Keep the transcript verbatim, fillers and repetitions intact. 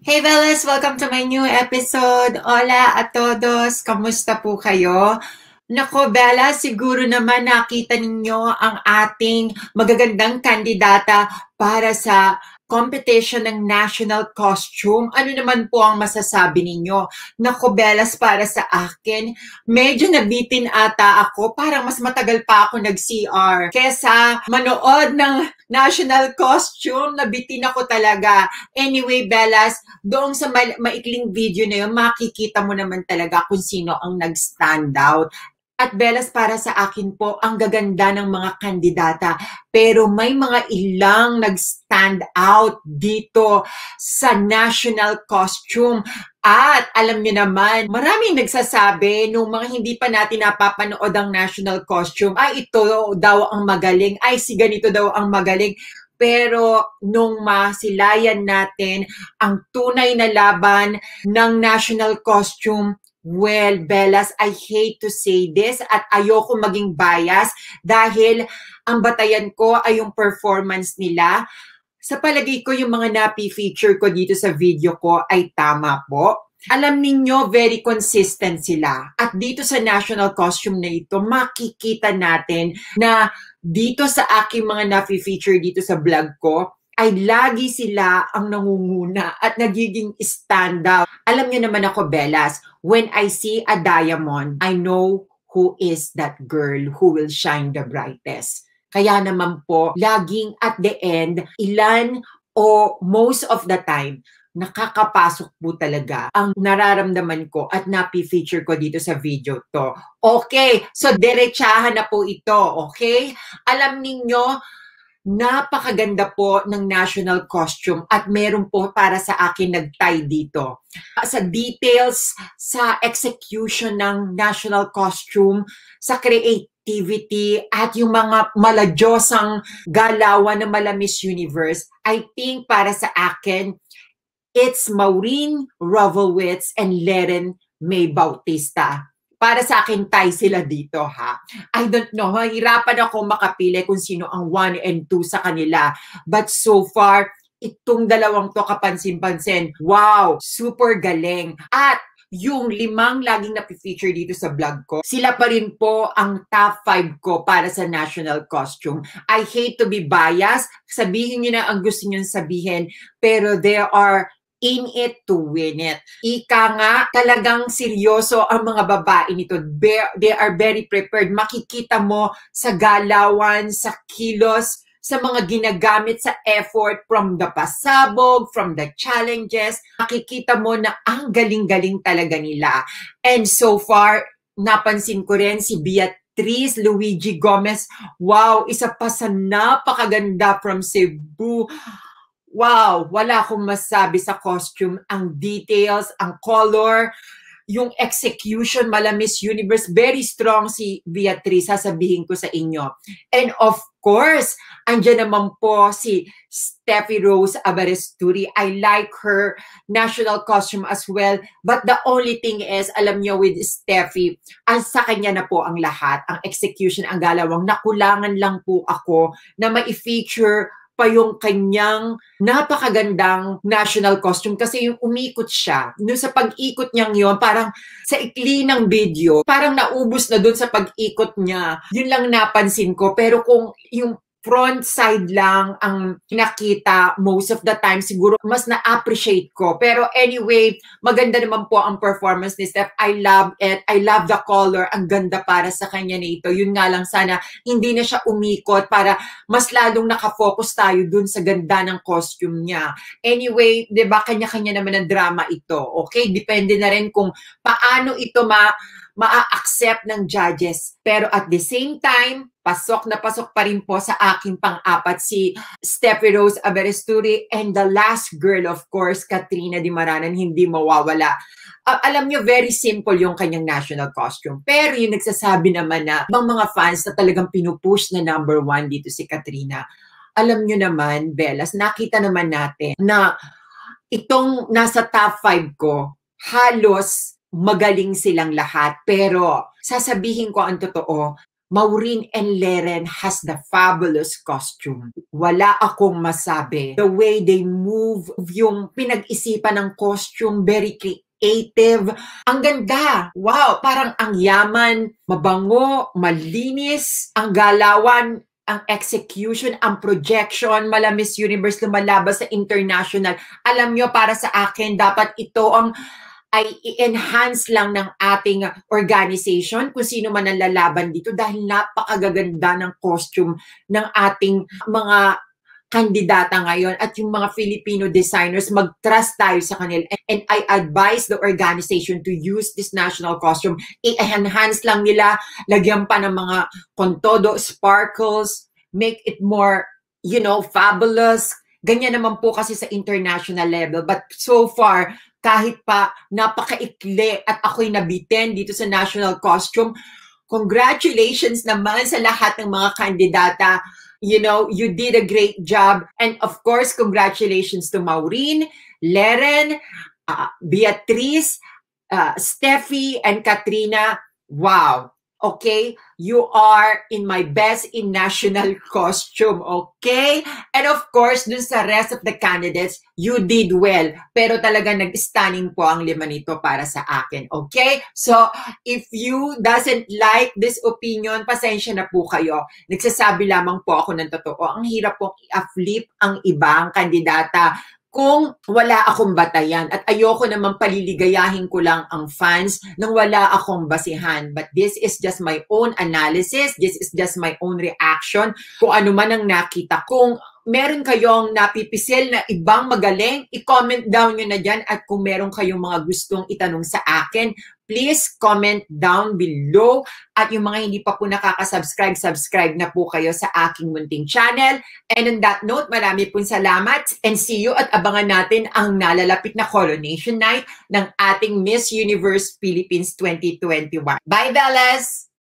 Hey Bellas, welcome to my new episode. Hola a todos, kamusta po kayo? Nako Bella, siguro naman nakita ninyo ang ating magagandang kandidata para sa competition ng national costume. Ano naman po ang masasabi ninyo? Nako Bellas, para sa akin, medyo nabitin ata ako. Parang mas matagal pa ako nag-C R kesa manood ng national costume. Nabitin ako talaga. Anyway, Bellas, doon sa ma- maikling video na yun, makikita mo naman talaga kung sino ang nag-stand out. At Belas, para sa akin po, ang gaganda ng mga kandidata. Pero may mga ilang nag-stand out dito sa national costume. At alam niyo naman, maraming nagsasabi nung mga hindi pa natin napapanood ang national costume, ay ito daw ang magaling, ay si ganito daw ang magaling. Pero nung masilayan natin ang tunay na laban ng national costume, well, Bellas, I hate to say this at ayoko maging bias dahil ang batayan ko ay yung performance nila. Sa palagay ko, yung mga napi-feature ko dito sa video ko ay tama po. Alam ninyo, very consistent sila. At dito sa national costume na ito, makikita natin na dito sa aking mga napi-feature dito sa vlog ko, ay lagi sila ang nangunguna at nagiging standout. Alam niyo naman ako, Bellas, when I see a diamond, I know who is that girl who will shine the brightest. Kaya naman po, laging at the end, ilan o most of the time, nakakapasok po talaga ang nararamdaman ko at napi-feature ko dito sa video to. Okay, so diretsahan na po ito, okay? Alam ninyo, napakaganda po ng national costume at meron po para sa akin nag-tie dito. Sa details, sa execution ng national costume, sa creativity, at yung mga maladyosang galawan ng Malamis Universe, I think para sa akin, it's Maureen Rovelwitz and Leren May Bautista. Para sa akin, tie sila dito, ha? I don't know, mahirapan ako makapili kung sino ang one and two sa kanila. But so far, itong dalawang to kapansin-pansin, wow, super galing. At yung limang laging napifeature dito sa vlog ko, sila pa rin po ang top five ko para sa national costume. I hate to be biased, sabihin nyo na ang gusto nyo sabihin, pero there are in it to win it. Ika nga, talagang seryoso ang mga babae nito. They are very prepared. Makikita mo sa galawan, sa kilos, sa mga ginagamit sa effort from the pasabog, from the challenges. Makikita mo na ang galing-galing talaga nila. And so far, napansin ko rin si Beatrice Luigi Gomez. Wow, isa pa sa napakaganda from Cebu. Wow, wala akong masabi sa costume. Ang details, ang color, yung execution, Malamis Universe, very strong si Beatrice, sasabihin ko sa inyo. And of course, andyan naman po si Steffi Rose Abaresturi. I like her national costume as well. But the only thing is, alam nyo with Steffi, ang sa kanya na po ang lahat. Ang execution, ang galawang, nakulangan lang po ako na ma-feature pa yung kanyang napakagandang national costume kasi yung umikot siya. No, sa pag-ikot niyang yon, parang sa ikli ng video, parang naubos na dun sa pag-ikot niya. Yun lang napansin ko. Pero kung yung front side lang ang nakita most of the time, siguro mas na-appreciate ko. Pero anyway, maganda naman po ang performance ni Steph. I love it. I love the color. Ang ganda para sa kanya nito. Yun nga lang, sana hindi na siya umikot para mas lalong nakafocus tayo dun sa ganda ng costume niya. Anyway, di ba, kanya-kanya naman ang drama ito. Okay? Depende na rin kung paano ito ma maa-accept ng judges. Pero at the same time, pasok na pasok pa rin po sa aking pang-apat si Steffi Rose Aberesturi, and the last girl, of course, Katrina Di Maranan, hindi mawawala. Uh, alam nyo, very simple yung kanyang national costume. Pero yung nagsasabi naman na bang mga fans na talagang pinupush na number one dito si Katrina, alam nyo naman, Bellas, nakita naman natin na itong nasa top five ko, halos magaling silang lahat. Pero sasabihin ko ang totoo, Maureen and Leren has the fabulous costume. Wala akong masabi. The way they move, yung pinag-isipan ng costume, very creative. Ang ganda. Wow, parang ang yaman, mabango, malinis, ang galawan, ang execution, ang projection, mala Miss Universe lumalabas sa international. Alam nyo, para sa akin, dapat ito ang ay i-enhance lang ng ating organization kung sino man ang lalaban dito dahil napakagaganda ng costume ng ating mga kandidata ngayon at yung mga Filipino designers, mag-trust tayo sa kanila. And I advise the organization to use this national costume. I-enhance lang nila, lagyan pa ng mga kontodo, sparkles, make it more, you know, fabulous. Ganyan naman po kasi sa international level. But so far, kahit pa napakaikli at ako'y nabitin dito sa national costume, congratulations naman sa lahat ng mga kandidata. You know, you did a great job. And of course, congratulations to Maureen, Leren, uh, Beatrice, uh, Steffi, and Katrina. Wow. Okay, you are in my best in national costume, okay? And of course, dun sa rest of the candidates, you did well. Pero talaga nag-stunning po ang lima nito para sa akin, okay? So, if you doesn't like this opinion, pasensya na po kayo. Nagsasabi lamang po ako ng totoo. Ang hirap pong i-flip ang ibang kandidata kung wala akong batayan at ayoko naman paliligayahin ko lang ang fans nang wala akong basihan. But this is just my own analysis. This is just my own reaction. Kung ano man ang nakita. Kung meron kayong napipisil na ibang magaling, i-comment down nyo na dyan. At kung meron kayong mga gustong itanong sa akin, please comment down below. At yung mga hindi pa po nakaka-subscribe, subscribe na po kayo sa aking munting channel. And on that note, marami pong salamat. And see you at abangan natin ang nalalapit na coronation night ng ating Miss Universe Philippines twenty twenty-one. Bye, Bellas!